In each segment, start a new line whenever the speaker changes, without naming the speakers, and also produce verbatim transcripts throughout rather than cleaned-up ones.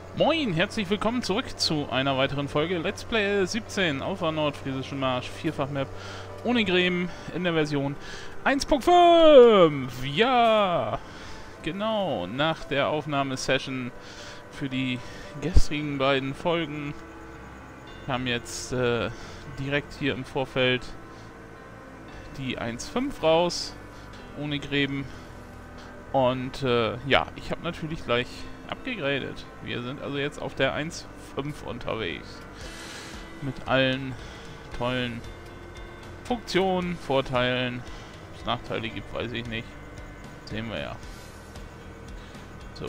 Moin, herzlich willkommen zurück zu einer weiteren Folge Let's Play siebzehn auf der nordfriesischen Marsch, Vierfach-Map ohne Grem in der Version eins Punkt fünf. Ja, genau, nach der Aufnahmesession für die gestrigen beiden Folgen kam jetzt äh, direkt hier im Vorfeld die eins Punkt fünf raus, ohne Gräben. Und äh, ja, ich habe natürlich gleich abgegradet. Wir sind also jetzt auf der eins Punkt fünf unterwegs. Mit allen tollen Funktionen, Vorteilen. Ob es Nachteile gibt, weiß ich nicht. Sehen wir ja. So.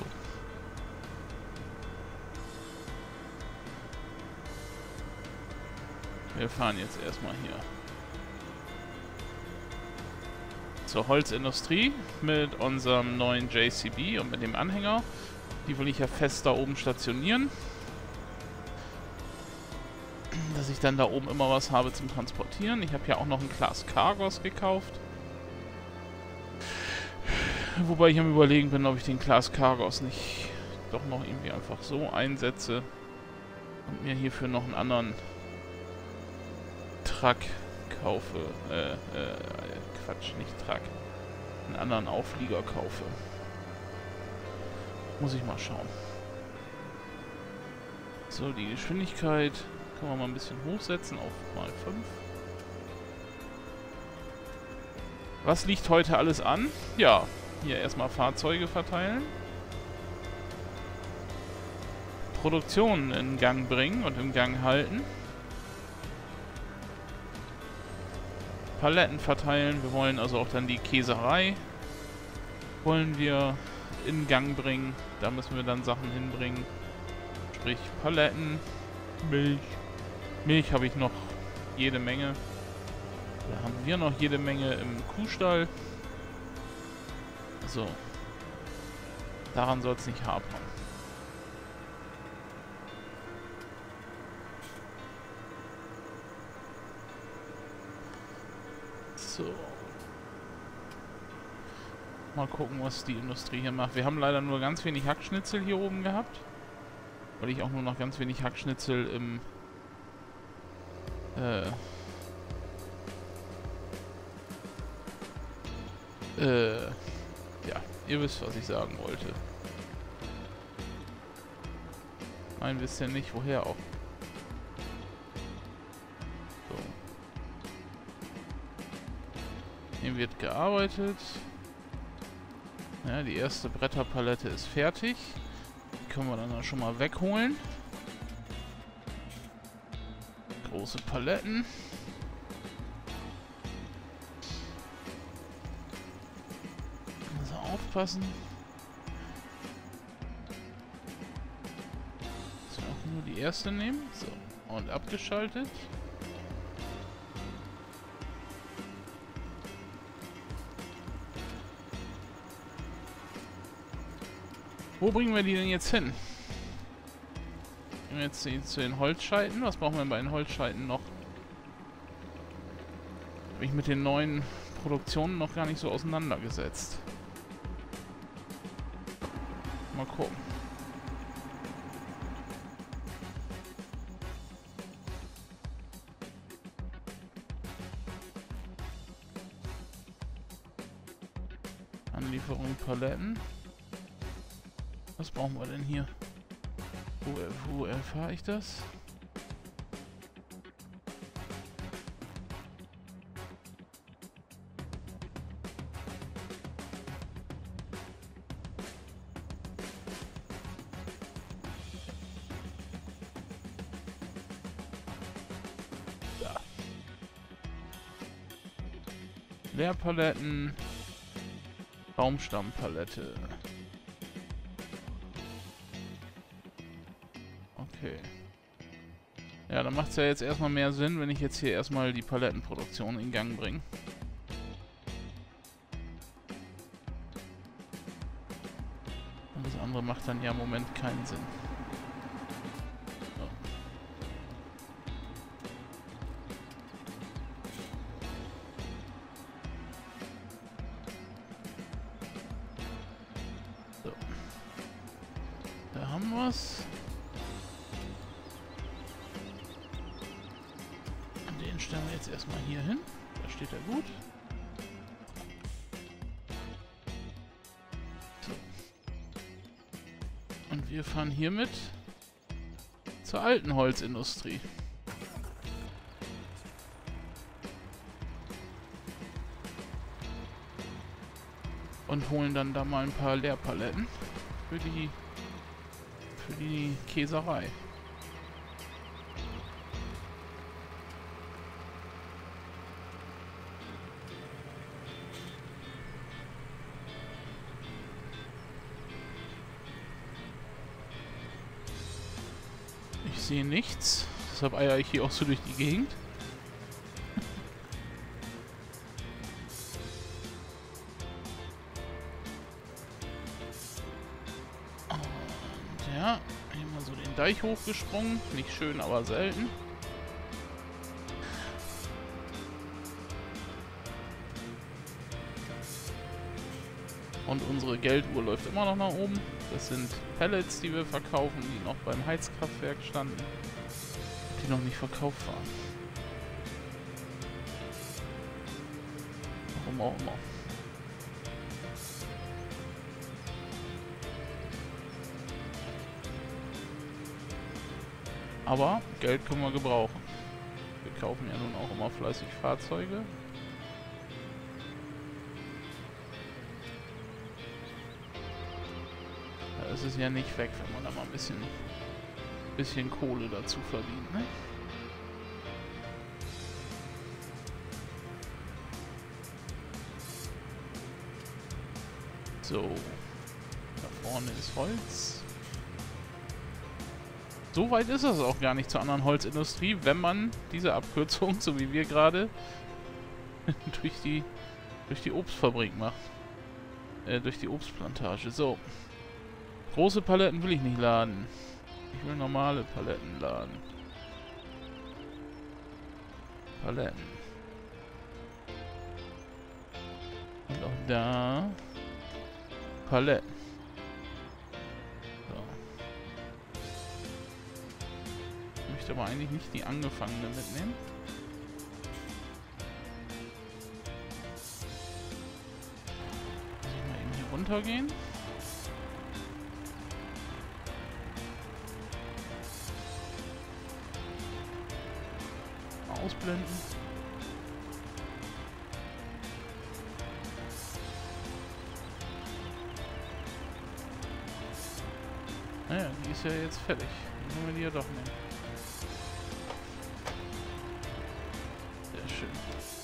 Wir fahren jetzt erstmal hier zur Holzindustrie mit unserem neuen J C B und mit dem Anhänger. Die will ich ja fest da oben stationieren. Dass ich dann da oben immer was habe zum Transportieren. Ich habe ja auch noch ein Class Cargos gekauft. Wobei ich am Überlegen bin, ob ich den Class Cargos nicht doch noch irgendwie einfach so einsetze. Und mir hierfür noch einen anderen Truck kaufe. Äh, äh, Quatsch, nicht Truck. Einen anderen Auflieger kaufe. Muss ich mal schauen. So, die Geschwindigkeit können wir mal ein bisschen hochsetzen auf mal fünf. Was liegt heute alles an? Ja, hier erstmal Fahrzeuge verteilen. Produktion in Gang bringen und im Gang halten. Paletten verteilen. Wir wollen also auch dann die Käserei wollen wir in Gang bringen. Da müssen wir dann Sachen hinbringen. Sprich Paletten, Milch. Milch habe ich noch jede Menge. Da haben wir noch jede Menge im Kuhstall. So. Daran soll es nicht hapern. So. Mal gucken, was die Industrie hier macht. Wir haben leider nur ganz wenig Hackschnitzel hier oben gehabt. Weil ich auch nur noch ganz wenig Hackschnitzel im... Äh... Äh... Ja, ihr wisst, was ich sagen wollte. Nein, wisst ihr nicht, woher auch. So. Hier wird gearbeitet. Ja, die erste Bretterpalette ist fertig. Die können wir dann schon mal wegholen. Große Paletten. Also aufpassen. So, nur die erste nehmen. So, und abgeschaltet. Wo bringen wir die denn jetzt hin? Gehen wir jetzt zu den Holzscheiten. Was brauchen wir bei den Holzscheiten noch? Habe ich mit den neuen Produktionen noch gar nicht so auseinandergesetzt. Mal gucken. Anlieferung Paletten. Was brauchen wir denn hier? Wo, wo erfahre ich das? Da. Leerpaletten. Baumstammpalette. Okay. Ja, dann macht es ja jetzt erstmal mehr Sinn, wenn ich jetzt hier erstmal die Palettenproduktion in Gang bringe. Und das andere macht dann ja im Moment keinen Sinn. So. Da haben wir's. jetzt erstmal hier hin. Da steht er gut. So. Und wir fahren hiermit zur alten Holzindustrie. Und holen dann da mal ein paar Leerpaletten für die, für die Käserei. Ich sehe nichts, deshalb eier ich hier auch so durch die Gegend. Und ja, hier mal so den Deich hochgesprungen. Nicht schön, aber selten. Und unsere Gelduhr läuft immer noch nach oben. Das sind Pellets, die wir verkaufen, die noch beim Heizkraftwerk standen. Die noch nicht verkauft waren. Warum auch immer. Aber Geld können wir gebrauchen. Wir kaufen ja nun auch immer fleißig Fahrzeuge. Es ist ja nicht weg, wenn man da mal ein bisschen, bisschen Kohle dazu verdient, ne? So. Da vorne ist Holz. So weit ist das auch gar nicht zur anderen Holzindustrie, wenn man diese Abkürzung, so wie wir gerade, durch die, durch die Obstfabrik macht. Äh, durch die Obstplantage. So. Große Paletten will ich nicht laden. Ich will normale Paletten laden. Paletten. Und auch da. Paletten. So. Ich möchte aber eigentlich nicht die angefangene mitnehmen. Muss ich mal eben hier runtergehen. Ausblenden. Naja, die ist ja jetzt fertig. Dann können wir die ja doch nehmen. Sehr schön.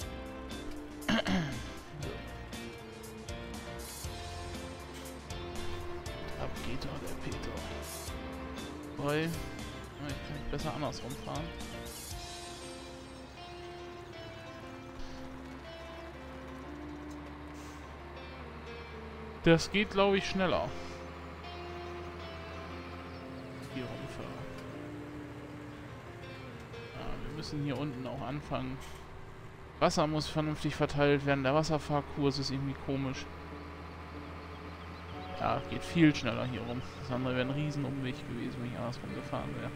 So. Ab geht doch der Peter. Wobei, ich kann nicht besser andersrum fahren. Das geht, glaube ich, schneller. Hier rumfahren. Ja, wir müssen hier unten auch anfangen. Wasser muss vernünftig verteilt werden. Der Wasserfahrkurs ist irgendwie komisch. Ja, geht viel schneller hier rum. Das andere wäre ein Riesenumweg gewesen, wenn ich andersrum gefahren wäre.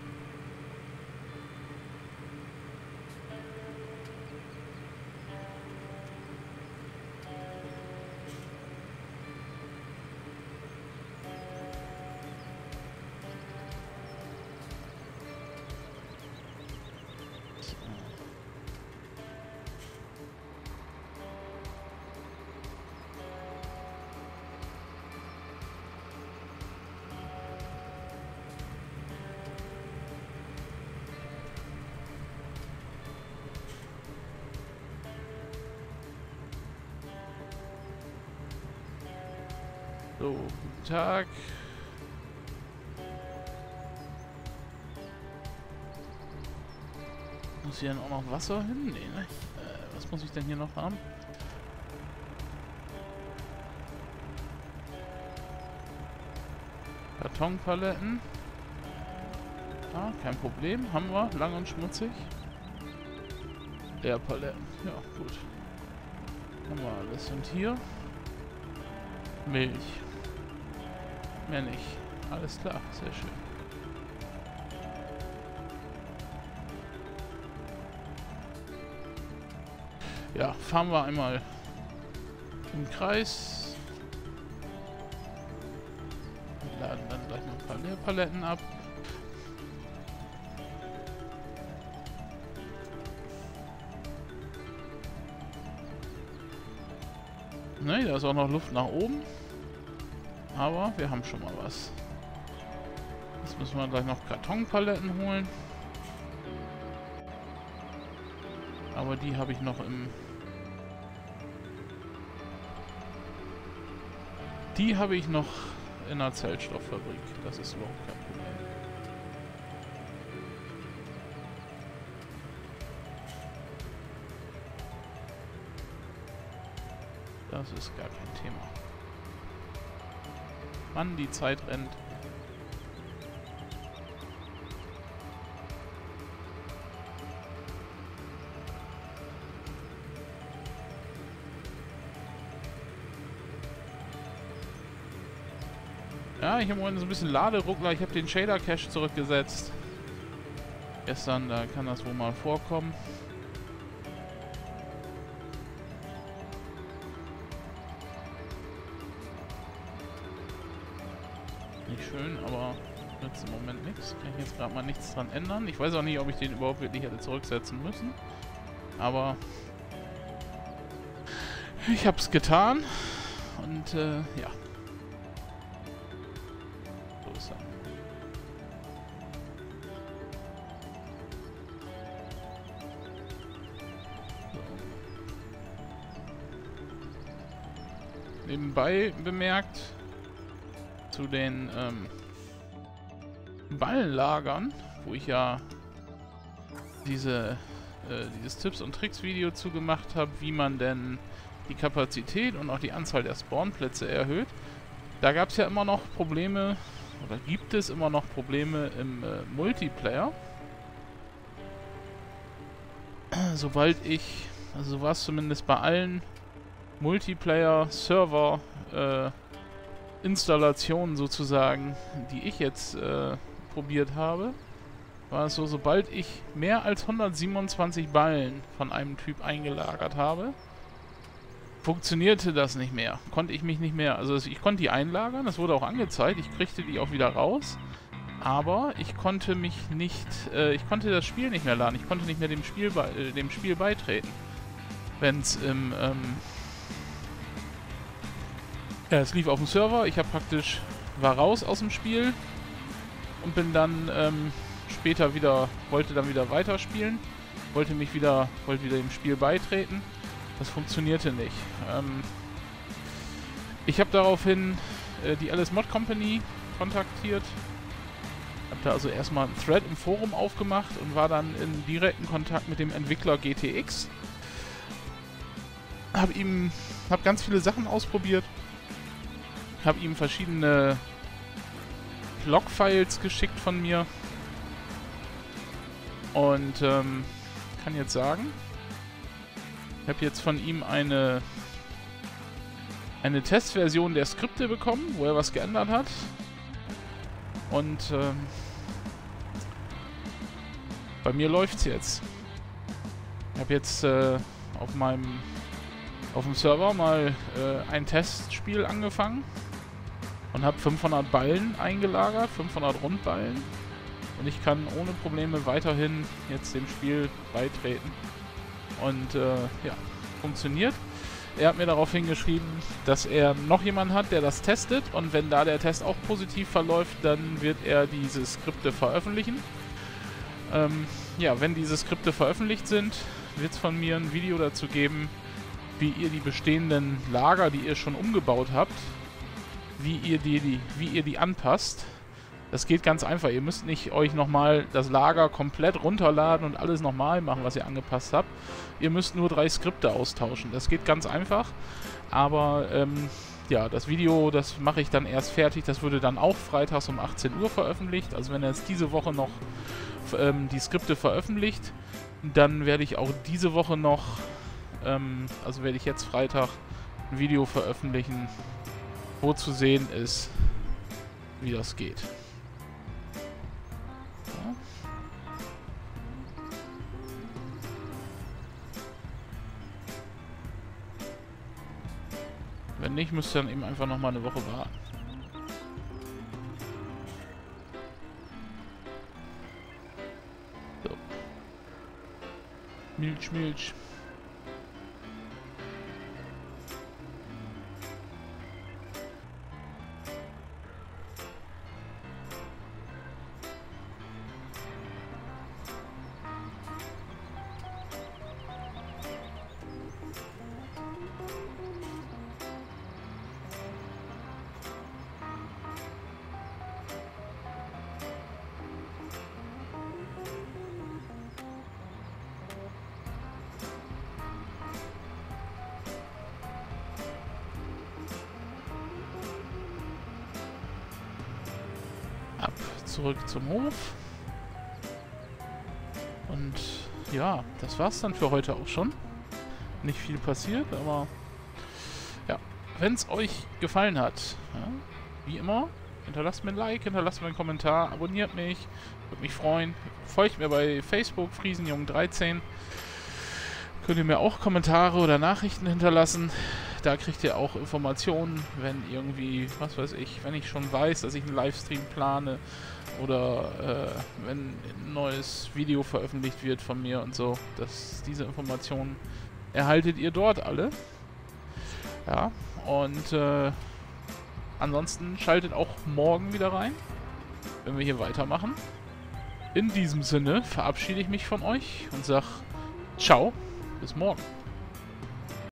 So, guten Tag. Muss hier dann auch noch Wasser hin? Nee, ne? Äh, was muss ich denn hier noch haben? Kartonpaletten. Ah, kein Problem. Haben wir. Lang und schmutzig. Leerpaletten. Ja, gut. Haben wir alles. Und hier? Milch. Mehr nicht. Alles klar. Sehr schön. Ja, fahren wir einmal im Kreis. Und laden dann gleich noch ein paar Leerpaletten ab. Ne, da ist auch noch Luft nach oben. Aber wir haben schon mal was. Jetzt müssen wir gleich noch Kartonpaletten holen. Aber die habe ich noch im... Die habe ich noch in der Zellstofffabrik. Das ist überhaupt kein Problem. Das ist gar kein Thema. Mann, die Zeit rennt. Ja, ich habe im Moment so ein bisschen Laderuckler. Ich habe den Shader-Cache zurückgesetzt. Gestern, da kann das wohl mal vorkommen. Nicht schön, aber nützt im Moment nichts. Kann ich jetzt gerade mal nichts dran ändern. Ich weiß auch nicht, ob ich den überhaupt wirklich hätte zurücksetzen müssen. Aber ich habe es getan. Und äh, ja. So ist er. So. Nebenbei bemerkt, zu den ähm, Ballenlagern, wo ich ja diese, äh, dieses Tipps- und Tricks-Video zugemacht habe, wie man denn die Kapazität und auch die Anzahl der Spawnplätze erhöht. Da gab es ja immer noch Probleme, oder gibt es immer noch Probleme im äh, Multiplayer. Sobald ich, also so war es zumindest bei allen Multiplayer-Server, äh, Installationen sozusagen, die ich jetzt äh, probiert habe, war es so, sobald ich mehr als hundertsiebenundzwanzig Ballen von einem Typ eingelagert habe, funktionierte das nicht mehr. Konnte ich mich nicht mehr, also ich konnte die einlagern, das wurde auch angezeigt, ich kriegte die auch wieder raus, aber ich konnte mich nicht, äh, ich konnte das Spiel nicht mehr laden, ich konnte nicht mehr dem Spiel, bei, äh, dem Spiel beitreten. Wenn es im, ähm, ja, es lief auf dem Server, ich habe praktisch, war raus aus dem Spiel und bin dann ähm, später wieder, wollte dann wieder weiterspielen, wollte mich wieder, wollte wieder dem Spiel beitreten. Das funktionierte nicht. Ähm, ich habe daraufhin äh, die Alice Mod Company kontaktiert, habe da also erstmal einen Thread im Forum aufgemacht und war dann in direkten Kontakt mit dem Entwickler G T X. Habe ihm, habe ganz viele Sachen ausprobiert. Habe ihm verschiedene Logfiles geschickt von mir und ähm, kann jetzt sagen, ich habe jetzt von ihm eine eine Testversion der Skripte bekommen, wo er was geändert hat und ähm, bei mir läuft's jetzt. Ich habe jetzt äh, auf meinem auf dem Server mal äh, ein Testspiel angefangen und habe fünfhundert Ballen eingelagert, fünfhundert Rundballen. Und ich kann ohne Probleme weiterhin jetzt dem Spiel beitreten. Und äh, ja, funktioniert. Er hat mir darauf hingeschrieben, dass er noch jemanden hat, der das testet. Und wenn da der Test auch positiv verläuft, dann wird er diese Skripte veröffentlichen. Ähm, ja, wenn diese Skripte veröffentlicht sind, wird es von mir ein Video dazu geben, wie ihr die bestehenden Lager, die ihr schon umgebaut habt, wie ihr die, die, wie ihr die anpasst. Das geht ganz einfach. Ihr müsst nicht euch nochmal das Lager komplett runterladen und alles nochmal machen, was ihr angepasst habt. Ihr müsst nur drei Skripte austauschen. Das geht ganz einfach. Aber ähm, ja, das Video, das mache ich dann erst fertig. Das würde dann auch freitags um achtzehn Uhr veröffentlicht. Also wenn er jetzt diese Woche noch ähm, die Skripte veröffentlicht, dann werde ich auch diese Woche noch, ähm, also werde ich jetzt Freitag ein Video veröffentlichen, wo zu sehen ist, wie das geht. Ja. Wenn nicht, müsst ihr dann eben einfach nochmal eine Woche warten. So. Milch, Milch. Ab zurück zum Hof. Und ja, das war's dann für heute auch schon. Nicht viel passiert, aber ja, wenn es euch gefallen hat, ja, wie immer, hinterlasst mir ein Like, hinterlasst mir einen Kommentar, abonniert mich, würde mich freuen. Folgt mir bei Facebook, Friesenjung dreizehn. Könnt ihr mir auch Kommentare oder Nachrichten hinterlassen. Da kriegt ihr auch Informationen, wenn irgendwie, was weiß ich, wenn ich schon weiß, dass ich einen Livestream plane oder äh, wenn ein neues Video veröffentlicht wird von mir und so. Dass diese Informationen erhaltet ihr dort alle. Ja, und äh, ansonsten schaltet auch morgen wieder rein, wenn wir hier weitermachen. In diesem Sinne verabschiede ich mich von euch und sag ciao, bis morgen.